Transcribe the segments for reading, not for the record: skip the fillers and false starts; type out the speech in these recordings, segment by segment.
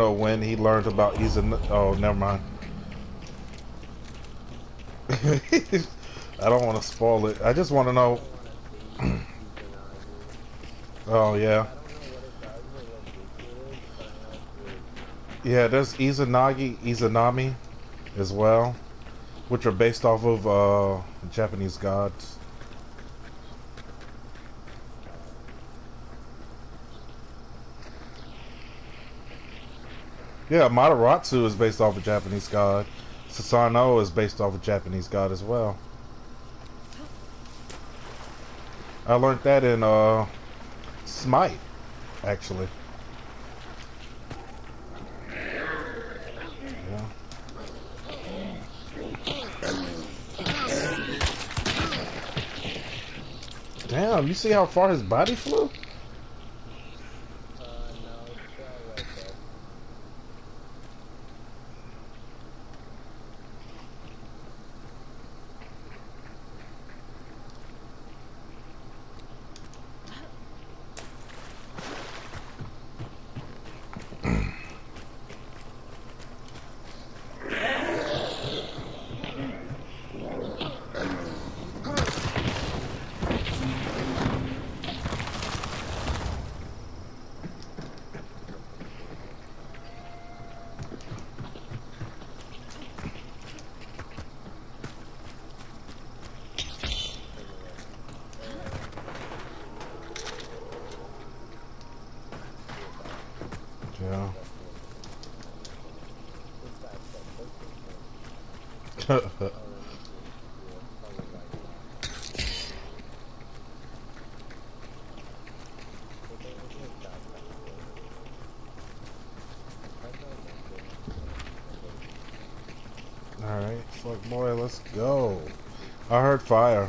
know when he learned about Izan. Oh, never mind. I don't want to spoil it. I just want to know. Oh yeah, yeah. There's Izanami, as well, which are based off of Japanese gods. Yeah, Mataratsu is based off a Japanese god. Susanoo is based off a Japanese god as well. I learned that in Smite, actually. Yeah. Damn, you see how far his body flew? Yeah. Alright, fuck boy, let's go. I heard fire.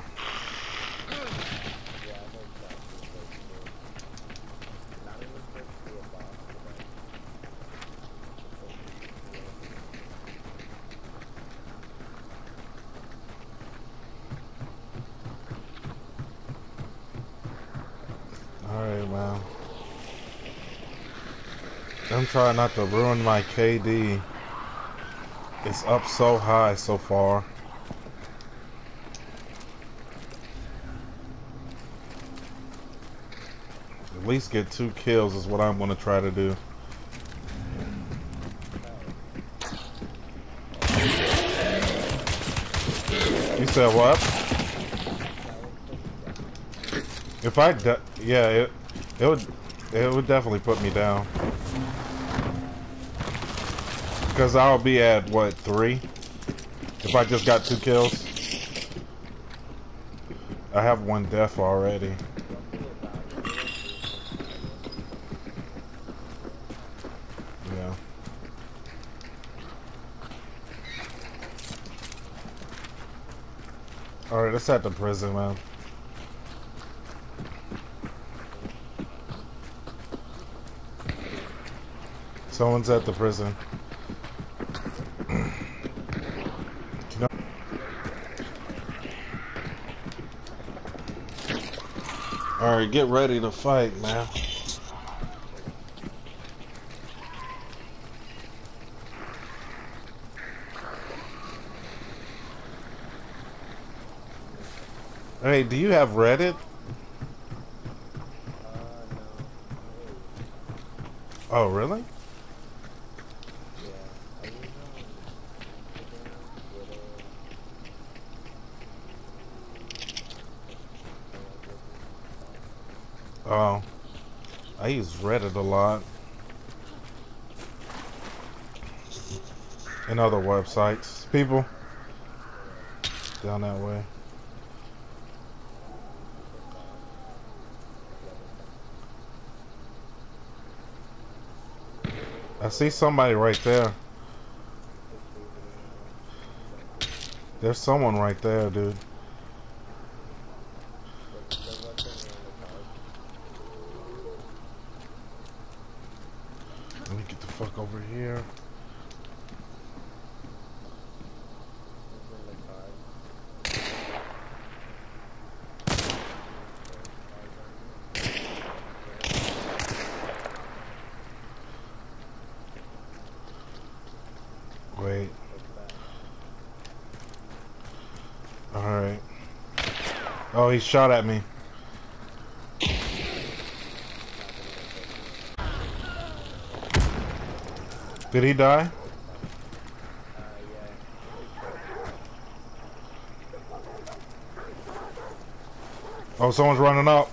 Alright, man. I'm trying not to ruin my KD. It's up so high so far. At least get 2 kills is what I'm gonna try to do. You said what? If I yeah, it would definitely put me down. Because I'll be at what, 3? If I just got 2 kills. I have 1 death already. Yeah. Alright, let's at the prison, man. Someone's at the prison. Alright, get ready to fight, man. Hey, do you have Reddit? Oh, really? Oh, I use Reddit a lot. And other websites. People down that way. I see somebody right there. There's someone right there, dude. Let me get the fuck over here. Wait. Alright. Oh, he shot at me. Did he die? Oh, someone's running up.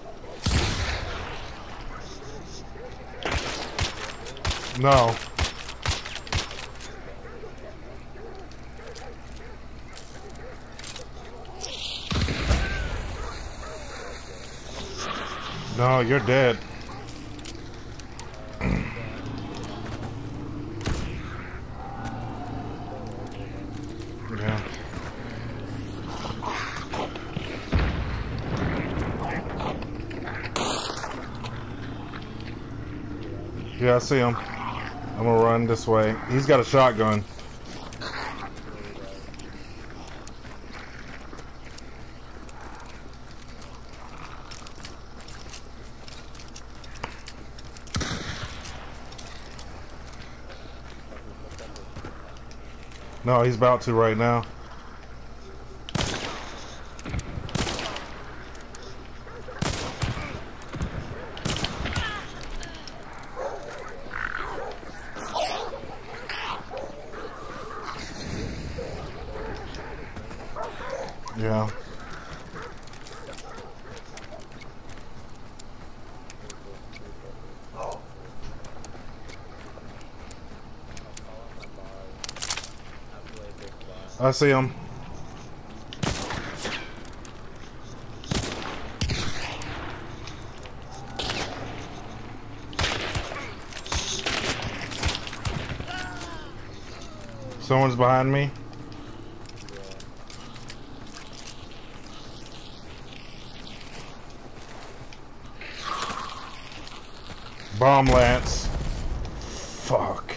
No. No, you're dead. Yeah. Yeah, I see him. I'm gonna run this way. He's got a shotgun. No, he's about to right now. Yeah. I see him. Someone's behind me. Bomb Lance. Fuck.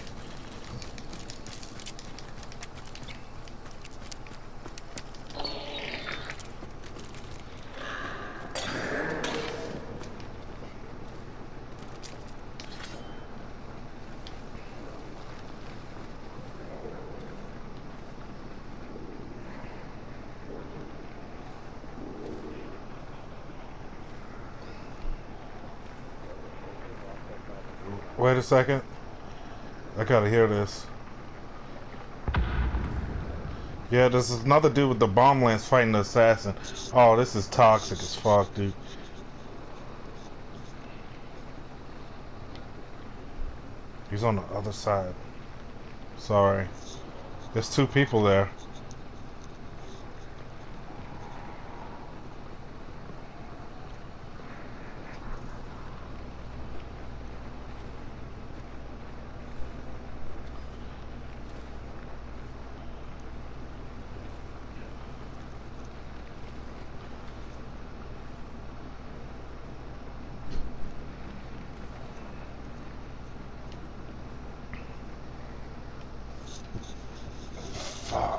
Wait a second. I gotta hear this. Yeah, this is another dude with the bomb lance fighting the assassin. Oh, this is toxic as fuck, dude. He's on the other side. Sorry. There's two people there. Fuck.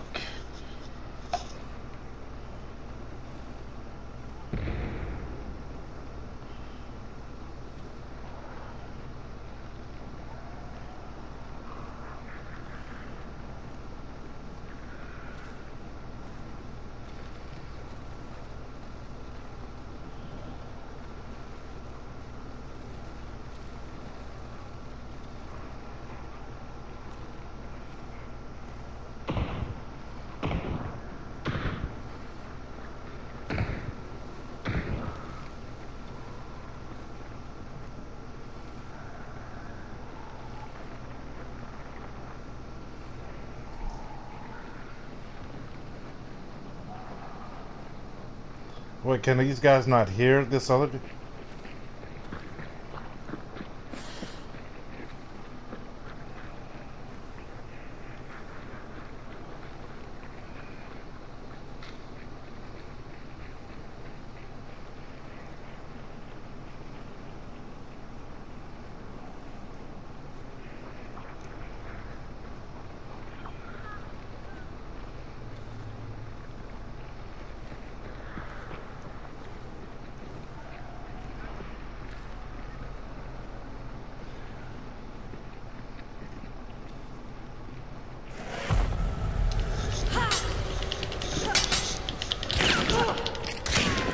Wait, can these guys not hear this other?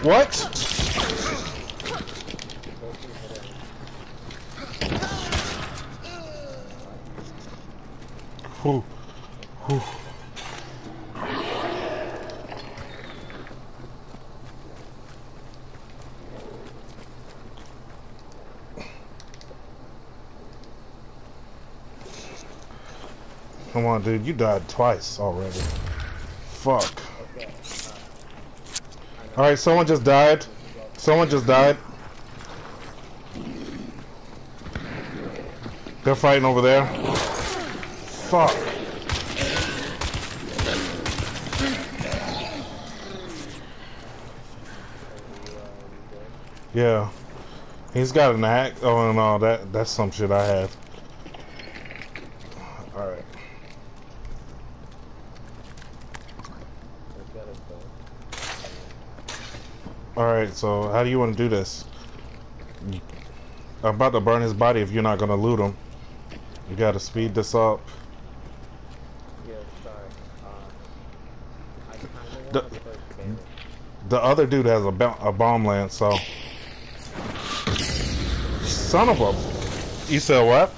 What? Whew. Whew. Come on, dude. You died twice already. Fuck. Alright, someone just died. Someone just died. They're fighting over there. Fuck. Yeah. He's got an axe. Oh no, that's some shit I have. Alright. Alright, so how do you want to do this? I'm about to burn his body if you're not gonna loot him. You gotta speed this up. Yeah, sorry. I kinda want to push Bandit. The other dude has a bomb lance, so... Son of a... You said what?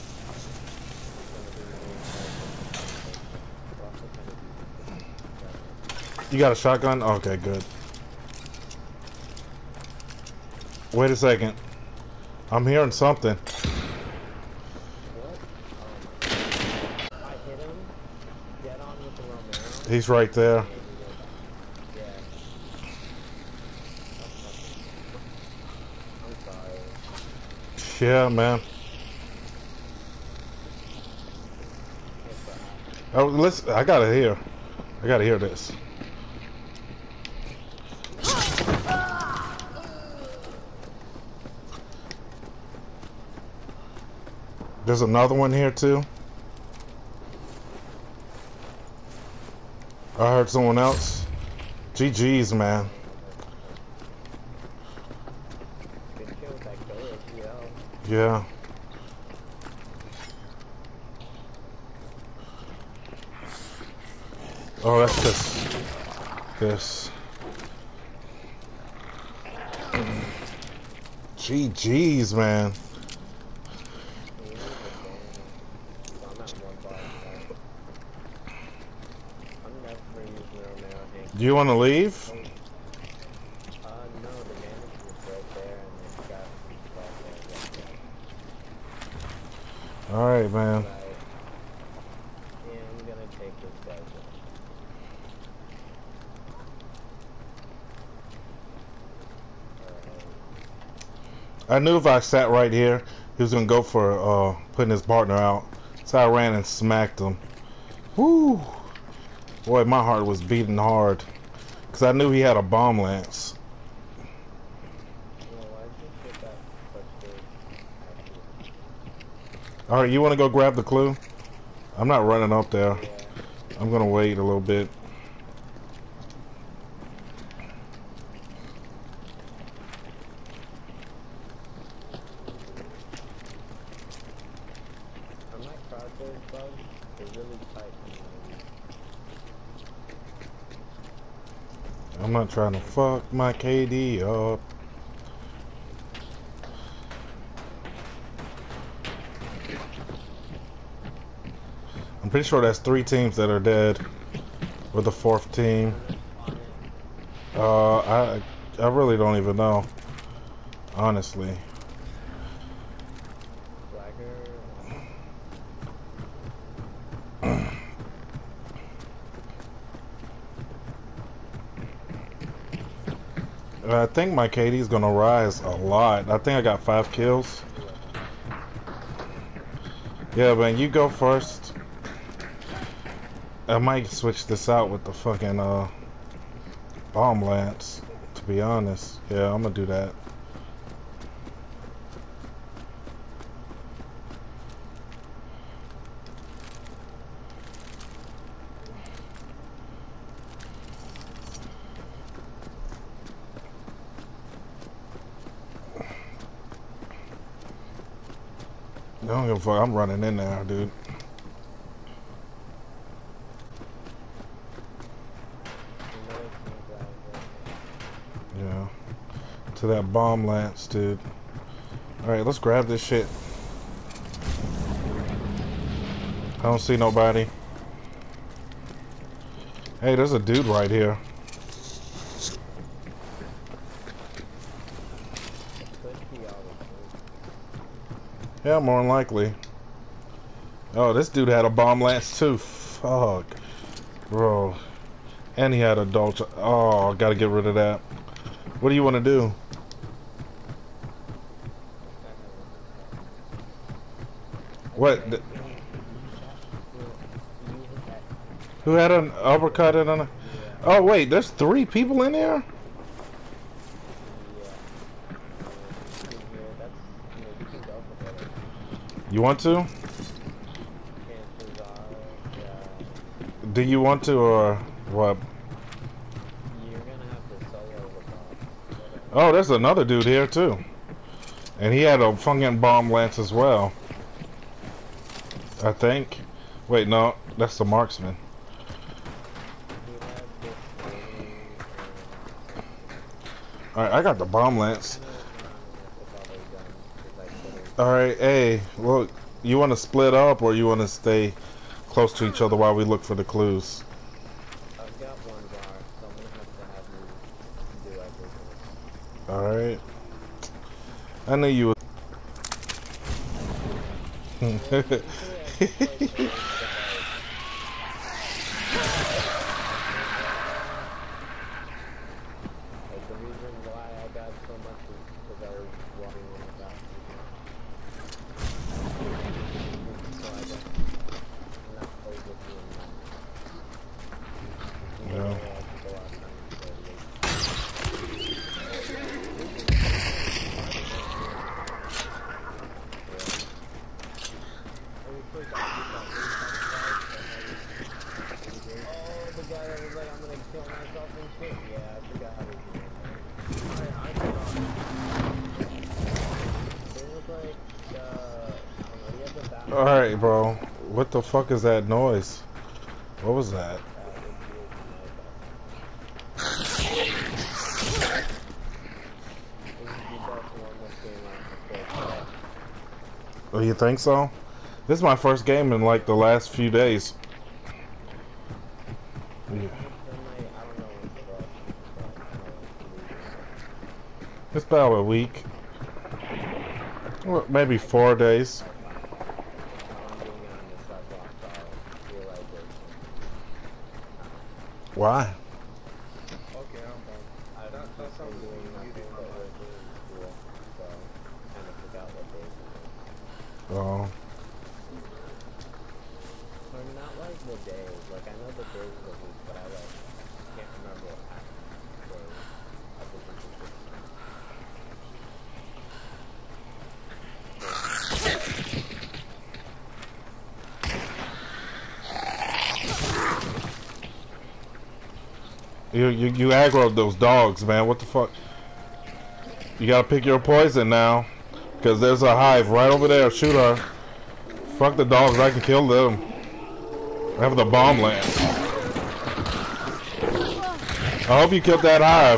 You got a shotgun? Okay, good. Wait a second. I'm hearing something. What? I hit him. Dead on with the Romero. He's right there. Yeah. I'm sorry. Yeah, man. Oh, listen, I gotta hear this. There's another one here too. I heard someone else. GG's, man. Good kill with that killer ATL. Yeah. Oh, that's this. GG's, man. Do you want to leave? No, the manager was right there and it's got right there. Alright, man. Right. Yeah, I'm gonna take this guy. I knew if I sat right here, he was gonna go for putting his partner out. So I ran and smacked him. Woo! Boy, my heart was beating hard. Because I knew he had a bomb lance. Alright, you want to go grab the clue? I'm not running up there. Yeah. I'm gonna wait a little bit. On my crosshairs bug, they're really tight. I'm not trying to fuck my KD up. I'm pretty sure that's 3 teams that are dead. With the 4th team. I really don't even know. Honestly. I think my KD is gonna rise a lot. I think I got 5 kills. Yeah, man, you go first. I might switch this out with the fucking bomb lance, to be honest. Yeah, I'm gonna do that. I don't give a fuck. I'm running in there, dude. Yeah. to that bomb lance, dude. Alright, let's grab this shit. I don't see nobody. Hey, there's a dude right here. Yeah, more than likely. Oh, this dude had a bomb lance too. Fuck. Bro. And he had a Dolce. Oh, I gotta get rid of that. What do you want to do? What? Who had an uppercut in a... Oh, wait, there's 3 people in there? You want to? Do you want to, or what? You're gonna have to solo the boss. Oh, there's another dude here too, and he had a fucking bomb lance as well, I think. Wait, no, that's the marksman. All right, I got the bomb lance. All right, hey, look, you want to split up or you want to stay close to each other while we look for the clues? I've got 1 bar, so I'm gonna have to have you do everything. All right. I knew you would. Like, the reason why I got so much is because I was walking when I got so I don't not overdoing that. Yeah. I have to go outside and play late. Oh, the guy that was like, I'm gonna kill myself and shit. Yeah, I forgot how to do it. There was like, I don't know, he had the battle. All right, bro. What the fuck is that noise? What was that? Oh, you think so? This is my first game in like the last few days. Yeah. It's about a week. Well, maybe 4 days. Why? Okay, I'm done. That sounds like you do my life. So, kind of forgot what day it was. Oh. Or not like the days, like I know the days of the week, but I like can't remember what happened day of the week. You aggroed those dogs, man. What the fuck? You gotta pick your poison now. Because there's a hive right over there. Shoot her. Fuck the dogs. I can kill them. I have the bomb lance. I hope you killed that hive.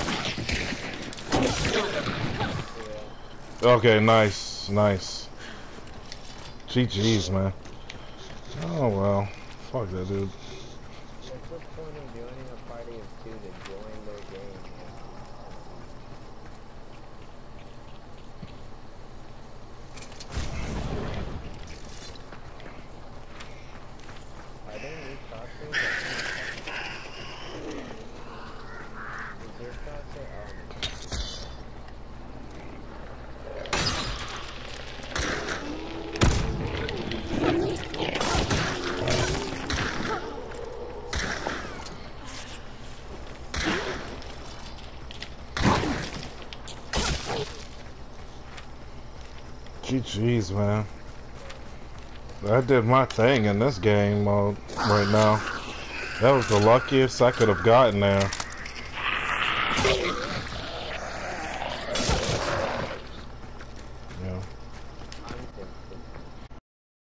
Okay, nice. Nice. GG's, man. Oh, well. Fuck that dude. What's the point of joining a party of 2 to join their game? Are there new costumes? Is your costume? GG's, man. I did my thing in this game mode right now. That was the luckiest I could have gotten there.